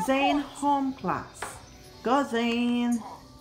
Zane home class. Go Zane.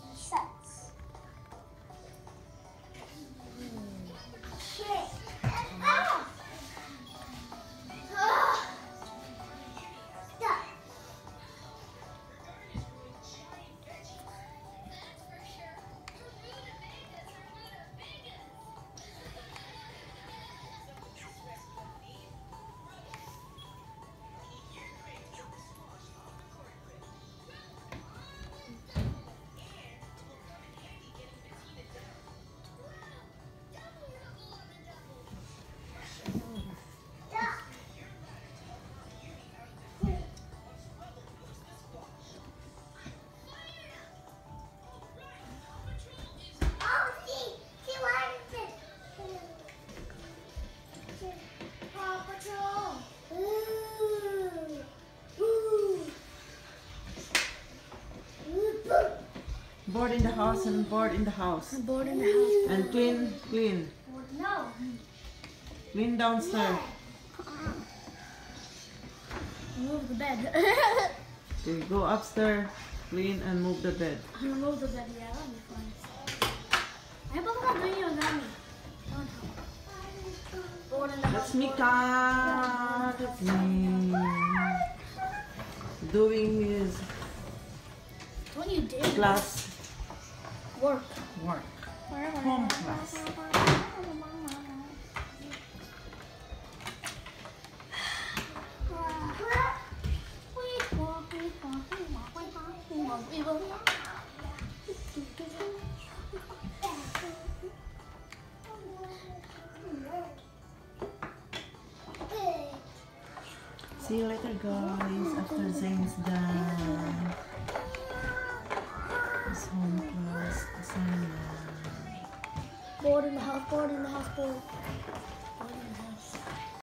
Board in the house and board in the house. Board in the house. And clean. No. Clean downstairs. Move the bed. Okay, go upstairs, clean and move the bed. Move the bed, yeah, that'll be fine. Ay, baka gagawin yun namin. Board in the house. That's Mika. That's me. Doing his What you did? class Work. home class. See you later guys, after Zane's done his home class assignment. Board in the house, board in the house, board.